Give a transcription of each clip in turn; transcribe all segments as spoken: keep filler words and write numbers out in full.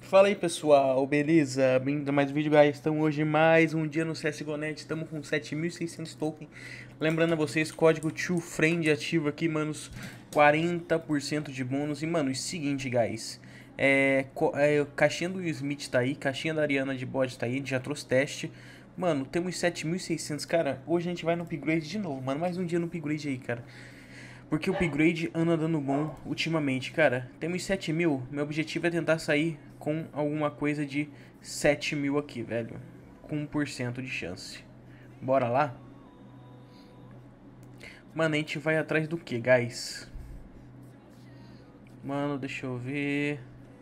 Fala aí pessoal, beleza? Bem-vindo a mais um vídeo, guys. Estamos hoje mais um dia no C S G O Net. Estamos com sete mil e seiscentos token. Lembrando a vocês, código TwoFriend ativo aqui, manos. quarenta por cento de bônus. E, mano, é o seguinte, guys. É, é, caixinha do Will Smith tá aí, caixinha da Ariana de bode tá aí. A gente já trouxe teste. Mano, temos sete mil e seiscentos. Cara, hoje a gente vai no upgrade de novo, mano. Mais um dia no upgrade aí, cara. Porque o upgrade anda dando bom ultimamente, cara. Temos sete mil. Meu objetivo é tentar sair com alguma coisa de sete mil aqui, velho. Com um por cento de chance. Bora lá? Mano, a gente vai atrás do que, guys? Mano, deixa eu ver.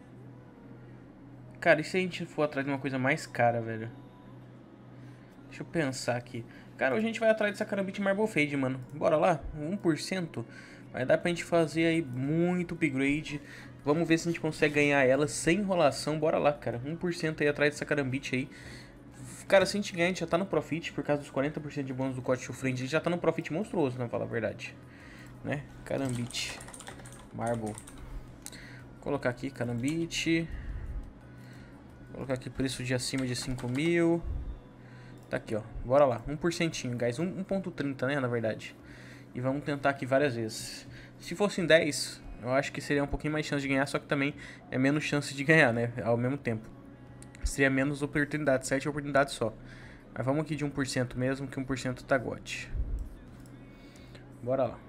Cara, e se a gente for atrás de uma coisa mais cara, velho? Deixa eu pensar aqui. Cara, hoje a gente vai atrás dessa Karambit Marble Fade, mano. Bora lá? um por cento. Vai dar pra gente fazer aí muito upgrade. Vamos ver se a gente consegue ganhar ela sem enrolação. Bora lá, cara. um por cento aí atrás dessa Karambit aí. Cara, se a gente ganhar, a gente já tá no profit. Por causa dos quarenta por cento de bônus do código Friend. A gente já tá no profit monstruoso, pra falar a verdade. Né? Karambit Marble. Vou colocar aqui, Karambit. Vou colocar aqui preço de acima de cinco mil. Tá aqui, ó. Bora lá. um por cento, guys. um ponto trinta, né, na verdade. E vamos tentar aqui várias vezes. Se fossem dez, eu acho que seria um pouquinho mais chance de ganhar, só que também é menos chance de ganhar, né, ao mesmo tempo. Seria menos oportunidade, sete oportunidades só. Mas vamos aqui de um por cento mesmo, que um por cento tá gote. Bora lá.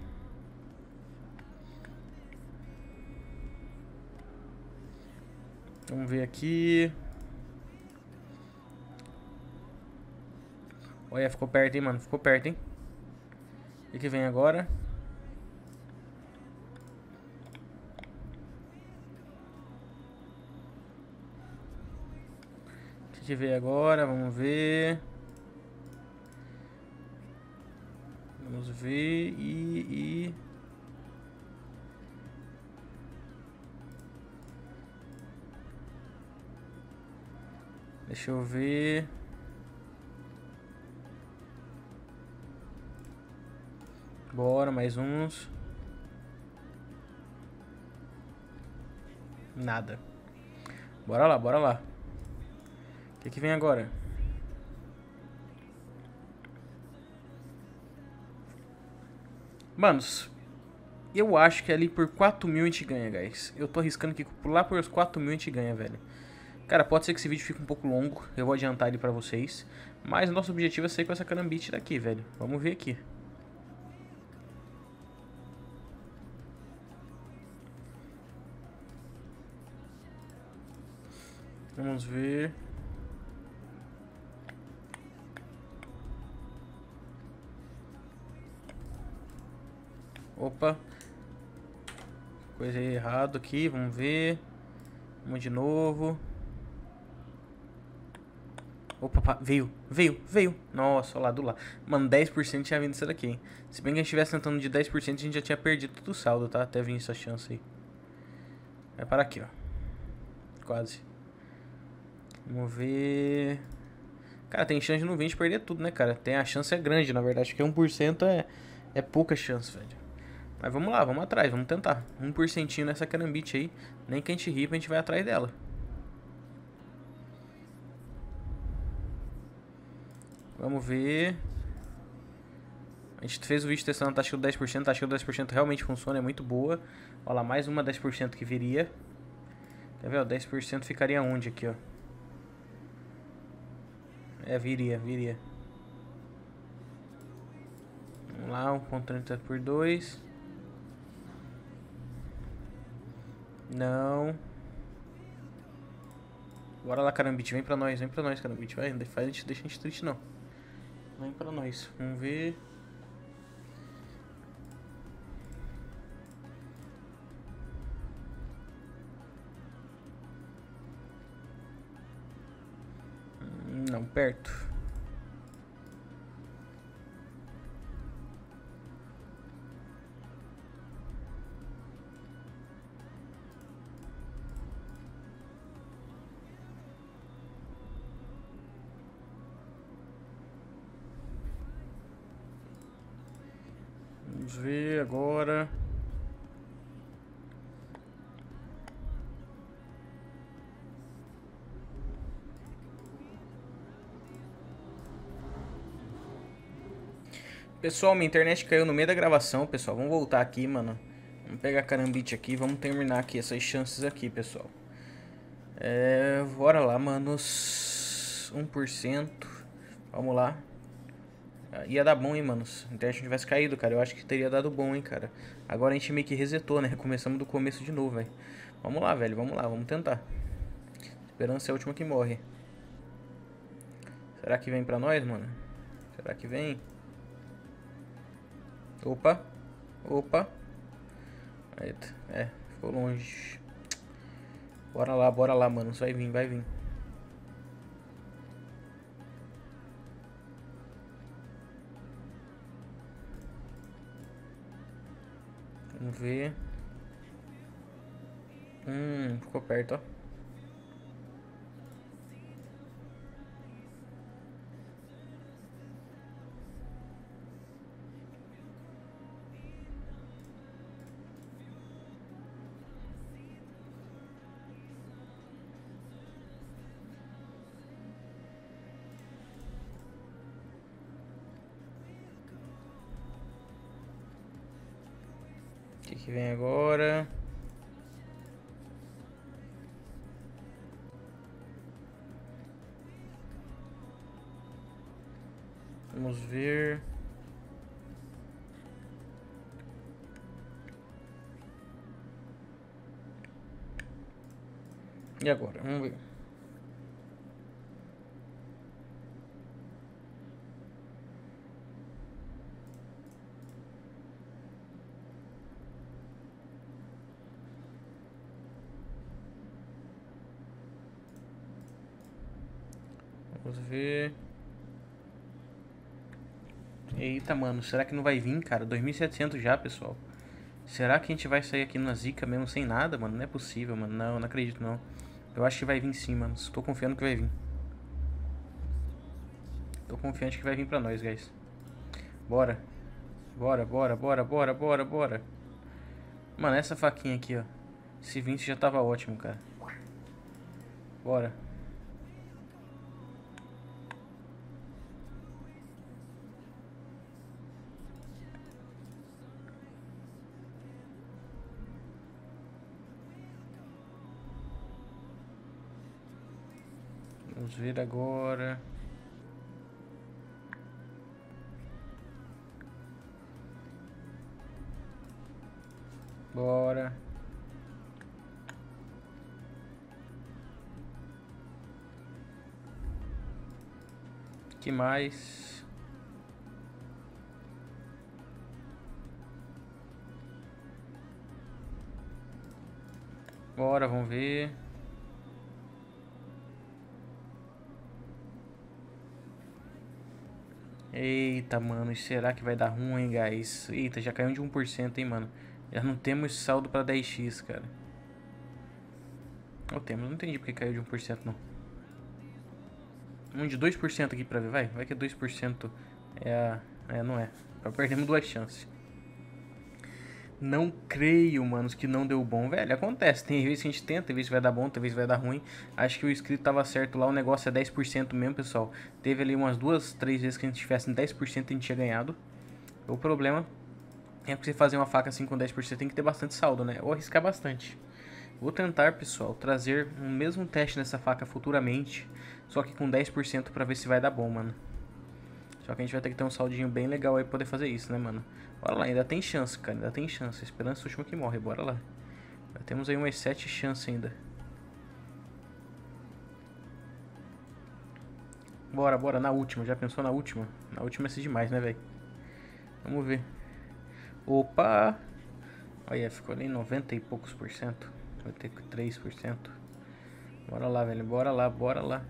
Vamos ver aqui. Olha, ficou perto, hein, mano. Ficou perto, hein. O que vem agora? O que vem agora? Vamos ver. Vamos ver e... e... Deixa eu ver... Bora, mais uns. Nada. Bora lá, bora lá. O que que vem agora? Manos, eu acho que ali por quatro mil a gente ganha, guys. Eu tô arriscando que lá por quatro mil a gente ganha, velho. Cara, pode ser que esse vídeo fique um pouco longo. Eu vou adiantar ele pra vocês. Mas o nosso objetivo é sair com essa Karambit daqui, velho. Vamos ver aqui. Vamos ver. Opa. Coisa errada aqui, vamos ver. Vamos de novo. Opa, veio, veio, veio. Nossa, olha lá, do lá. Mano, dez por cento tinha vindo isso daqui, hein. Se bem que a gente estivesse tentando de dez por cento, a gente já tinha perdido todo o saldo, tá? Até vir essa chance aí. Vai para aqui, ó. Quase. Vamos ver. Cara, tem chance de não vir de perder tudo, né, cara? Tem a chance é grande, na verdade. Porque um por cento é, é pouca chance, velho. Mas vamos lá, vamos atrás, vamos tentar. um por cento nessa Karambit aí. Nem que a gente ripa, a gente vai atrás dela. Vamos ver. A gente fez o vídeo testando a taxa do dez por cento. A taxa do dez por cento realmente funciona, é muito boa. Olha lá, mais uma dez por cento que viria. Quer ver, ó, dez por cento ficaria onde aqui, ó? É, viria, viria. Vamos lá, um ponto trinta por dois. Não. Bora lá, Karambit, vem pra nós, vem pra nós, Karambit. Vai, não faz a gente, deixa a gente triste, não. Vem pra nós, vamos ver. Não, perto. Vamos ver agora. Pessoal, minha internet caiu no meio da gravação, pessoal. Vamos voltar aqui, mano. Vamos pegar a carambite aqui, vamos terminar aqui essas chances aqui, pessoal. É, bora lá, manos. um por cento. Vamos lá. Ia dar bom, hein, manos. Se a internet não tivesse caído, cara, eu acho que teria dado bom, hein, cara. Agora a gente meio que resetou, né? Começamos do começo de novo, velho. Vamos lá, velho, vamos lá, vamos tentar. Esperança é a última que morre. Será que vem pra nós, mano? Será que vem? Opa. Opa. Eita, é, ficou longe. Bora lá, bora lá, mano. Vai vir, vai vir. Vamos ver. Hum, ficou perto, ó. O que que vem agora? Vamos ver. E agora? Vamos ver. Vamos ver. Eita, mano, será que não vai vir, cara? dois mil e setecentos já, pessoal. Será que a gente vai sair aqui na zica mesmo sem nada, mano? Não é possível, mano. Não, não acredito, não. Eu acho que vai vir sim, mano. Estou confiando que vai vir. Tô confiante que vai vir pra nós, guys. Bora. Bora, bora, bora, bora, bora, bora. Mano, essa faquinha aqui, ó. Se vinte já tava ótimo, cara. Bora. Vamos ver agora. Bora. Que mais? Bora, vamos ver. Eita, mano, será que vai dar ruim, guys? Eita, já caiu de um por cento, hein, mano. Já não temos saldo pra dez x, cara. Ou temos, não entendi porque caiu de um por cento, não. Um de dois por cento aqui pra ver, vai. Vai que é dois por cento é a... É, não é. Perdemos duas chances. Não creio, manos, que não deu bom. Velho, acontece. Tem vezes que a gente tenta, tem vezes que vai dar bom, tem vezes que vai dar ruim. Acho que o inscrito tava certo lá. O negócio é dez por cento mesmo, pessoal. Teve ali umas duas, três vezes que a gente tivesse em dez por cento a gente tinha ganhado. O problema é que você fazer uma faca assim com dez por cento tem que ter bastante saldo, né? Ou arriscar bastante. Vou tentar, pessoal, trazer um mesmo teste nessa faca futuramente. Só que com dez por cento pra ver se vai dar bom, mano. Só que a gente vai ter que ter um saldinho bem legal aí pra poder fazer isso, né, mano? Bora lá, ainda tem chance, cara, ainda tem chance. A esperança é o último que morre, bora lá. Já temos aí umas sete chances ainda. Bora, bora, na última, já pensou na última? Na última é ser demais, né, velho? Vamos ver. Opa! Olha, ficou ali noventa e poucos por cento. noventa e três por cento. Bora lá, velho, bora lá, bora lá.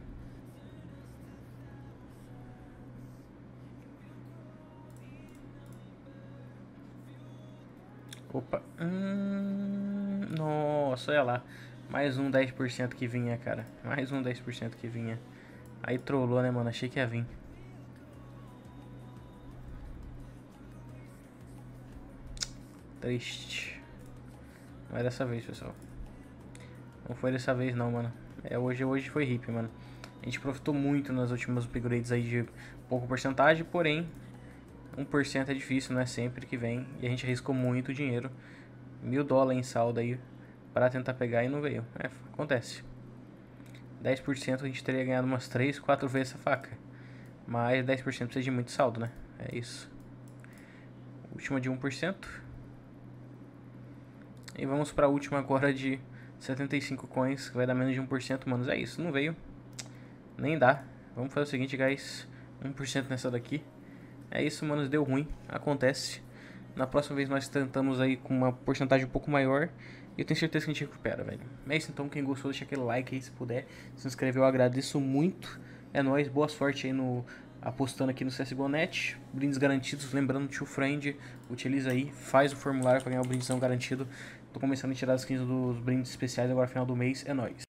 Opa. Hum, nossa, olha lá. Mais um dez por cento que vinha, cara. Mais um dez por cento que vinha. Aí trollou, né, mano? Achei que ia vir. Triste. Não é dessa vez, pessoal. Não foi dessa vez, não, mano. É, hoje, hoje foi hippie, mano. A gente profitou muito nas últimas upgrades aí de pouco porcentagem, porém... um por cento é difícil, não é sempre que vem. E a gente arriscou muito dinheiro. Mil dólares em saldo aí pra tentar pegar e não veio. É, acontece. dez por cento a gente teria ganhado umas três, quatro vezes essa faca. Mas dez por cento precisa de muito saldo, né? É isso. Última de um por cento. E vamos pra última agora de setenta e cinco coins, que vai dar menos de um por cento, manos. É isso, não veio. Nem dá. Vamos fazer o seguinte, guys. um por cento nessa daqui. É isso, manos, deu ruim. Acontece. Na próxima vez nós tentamos aí com uma porcentagem um pouco maior. E eu tenho certeza que a gente recupera, velho. É isso, então. Quem gostou, deixa aquele like aí se puder. Se inscrever, eu agradeço muito. É nóis. Boa sorte aí no... apostando aqui no C S G O ponto net. Brindes garantidos. Lembrando, tio Friend, utiliza aí. Faz o formulário para ganhar o brindezão garantido. Tô começando a tirar as skins dos brindes especiais agora no final do mês. É nóis.